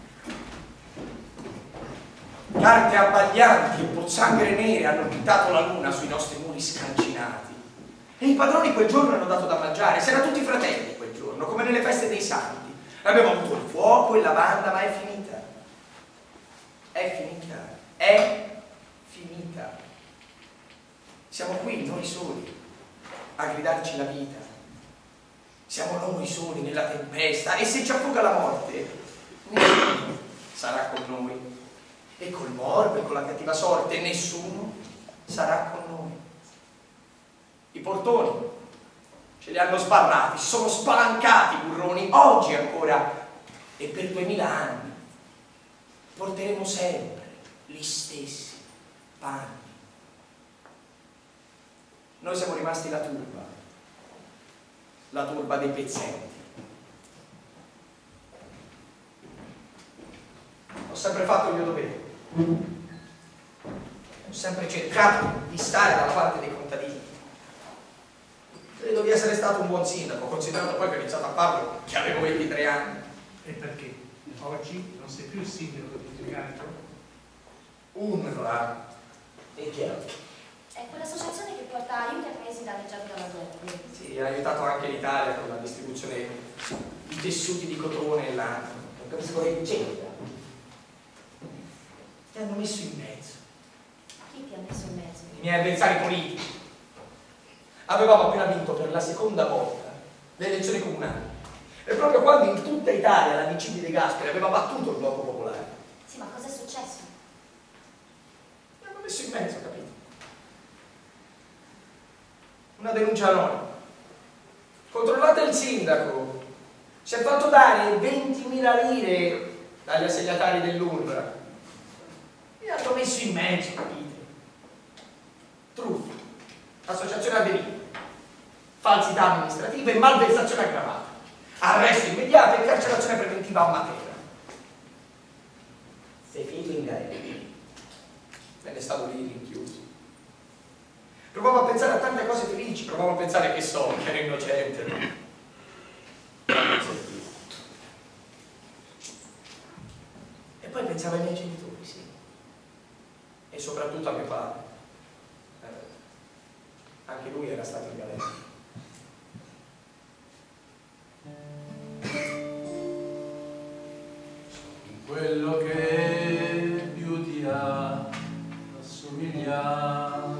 Carte abbaglianti e pozzanghere nere hanno pintato la luna sui nostri muri scancinati. E i padroni quel giorno hanno dato da mangiare, si erano tutti fratelli quel giorno, come nelle feste dei santi. Abbiamo avuto il fuoco e la banda, ma è finita. È finita. È finita. Siamo qui, noi soli, a gridarci la vita. Siamo noi soli nella tempesta, e se ci affoga la morte, nessuno sarà con noi. E col morbo e con la cattiva sorte, nessuno sarà con noi. I portoni ce li hanno sbarrati, si sono spalancati i burroni, oggi ancora e per 2000 anni porteremo sempre gli stessi panni. Noi siamo rimasti la turba dei pezzenti. Ho sempre fatto il mio dovere. Ho sempre cercato di stare dalla parte dei contadini. Credo di essere stato un buon sindaco, considerato poi che ho iniziato a farlo che avevo 23 anni. E perché? Oggi non sei più il sindaco di Triganto? Unrwa. E chi è? È quell'associazione che porta aiuti a paesi danneggiati dalla guerra. Sì, ha aiutato anche l'Italia con la distribuzione di tessuti di cotone e lana. Non capisco che c'entra. Ti hanno messo in mezzo. Chi ti ha messo in mezzo? I miei avversari politici. Avevamo appena vinto per la seconda volta le elezioni comunali. E proprio quando in tutta Italia la DC di De Gasperi aveva battuto il blocco popolare. Sì, ma cosa è successo? messo in mezzo, capito? Una denuncia anonima. Controllate il sindaco, si è fatto dare 20.000 lire dagli assegnatari dell'UNRWA. Mi hanno messo in mezzo, capite? Truffa, associazione aderita, falsità amministrativa e malversazione aggravata. Arresto immediato e carcerazione preventiva a Matera. Sei finito in galera. Me ne stavo lì rinchiuso. Provavo a pensare a tante cose felici, provavo a pensare che che ero innocente. E poi pensavo ai miei genitori, sì. E soprattutto a mio padre. Anche lui era stato in galera. Quello che più ti ha assomigliato,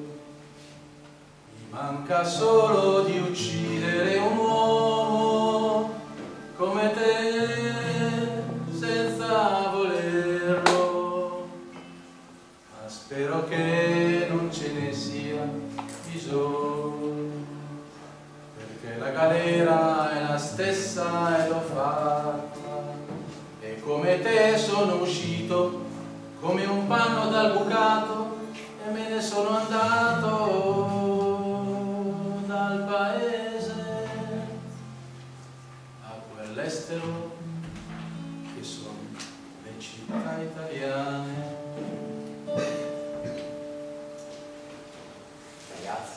mi manca solo di uccidere un uomo come te senza volerlo, ma spero che non ce ne sia bisogno, perché la galera è la stessa e l'ho fatta. Come te sono uscito come un panno dal bucato e me ne sono andato dal paese a quell'estero che sono le città italiane. Ragazzi,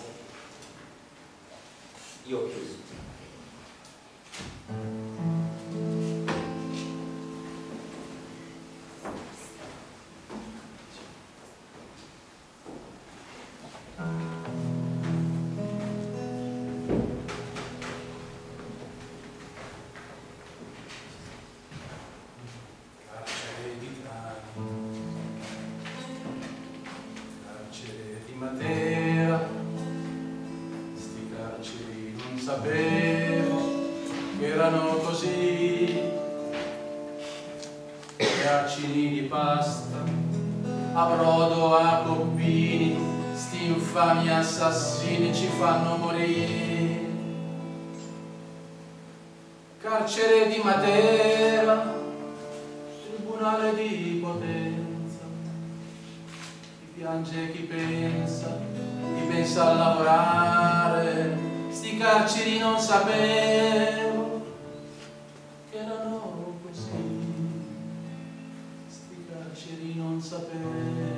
io ho chiuso. Infami assassini ci fanno morire. Carcere di Matera, tribunale di potenza, chi piange chi pensa a lavorare, sti carceri non sapevo che erano così, sti carceri non sapevo.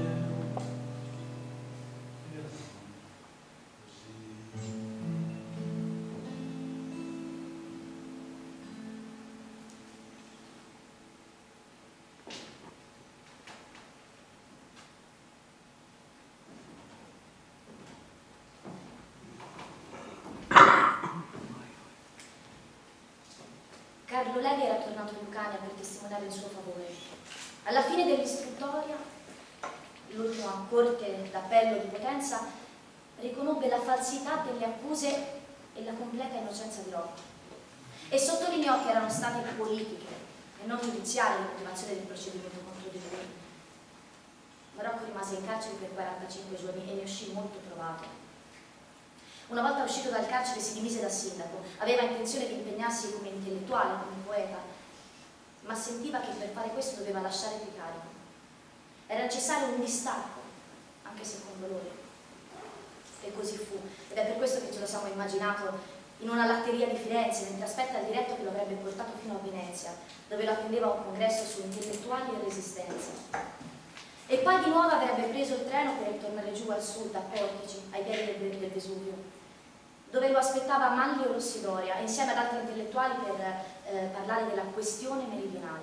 Carlo Levi era tornato in Lucania per testimoniare il suo favore. Alla fine dell'istruttoria, l'ultima corte d'appello di Potenza riconobbe la falsità delle accuse e la completa innocenza di Rocco e sottolineò che erano state politiche e non giudiziarie le motivazioni del procedimento contro di lui. Ma Rocco rimase in carcere per 45 giorni e ne uscì molto provato. Una volta uscito dal carcere si dimise da sindaco, aveva intenzione di impegnarsi come intellettuale, come poeta, ma sentiva che per fare questo doveva lasciare Tricarico. Era necessario un distacco, anche se con dolore. E così fu, ed è per questo che ce lo siamo immaginato in una latteria di Firenze, mentre aspetta il diretto che lo avrebbe portato fino a Venezia, dove lo attendeva un congresso su intellettuali e resistenza. E poi di nuovo avrebbe preso il treno per tornare giù al sud, a Portici, ai piedi del Vesuvio, dove lo aspettava Manlio Rossidoria, insieme ad altri intellettuali per parlare della questione meridionale.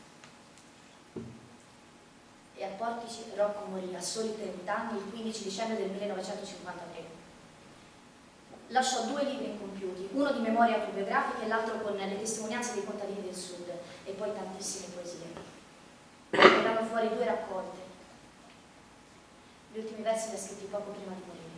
E a Portici Rocco morì a soli 30 anni il 15 dicembre del 1953. Lasciò 2 libri incompiuti, uno di memorie autobiografiche e l'altro con le testimonianze dei contadini del sud, e poi tantissime poesie. Verranno fuori 2 raccolte. Gli ultimi versi li ha scritti poco prima di morire.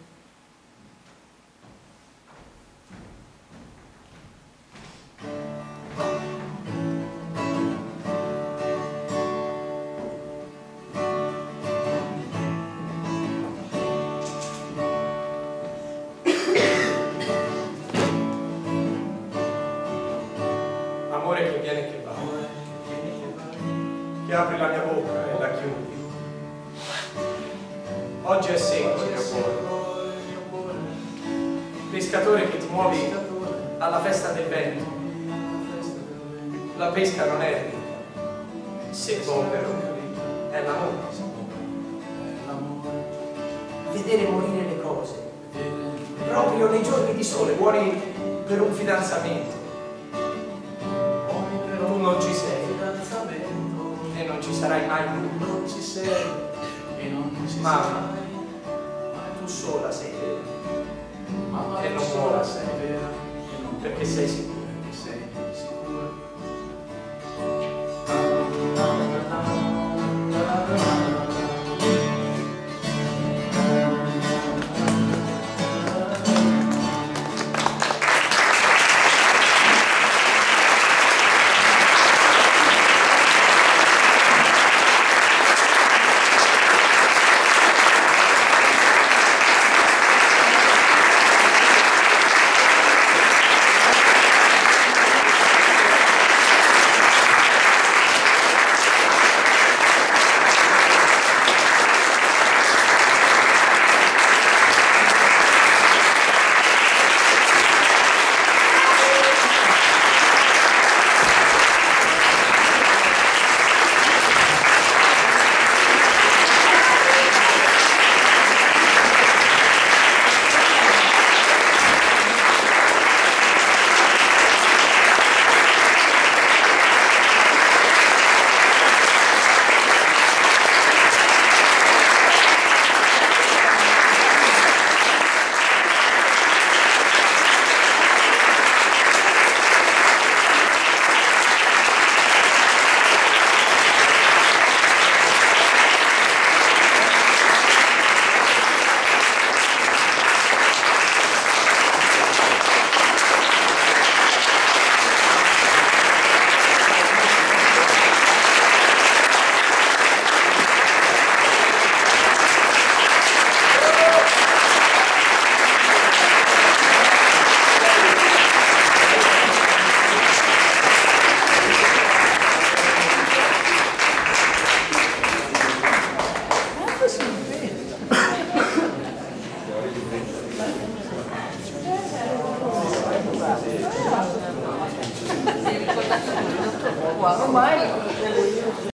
apri la mia bocca e la chiudi. Oggi è secco il mio cuore. Pescatore che ti muovi alla festa del vento. La pesca non è ricca, se povero è l'amore. Vedere morire le cose, proprio nei giorni di sole, buoni per un fidanzamento. Tu non ci sei e non ci sarai mai più. Ma tu sola sei vera e non sola sei vera perché sei sicura.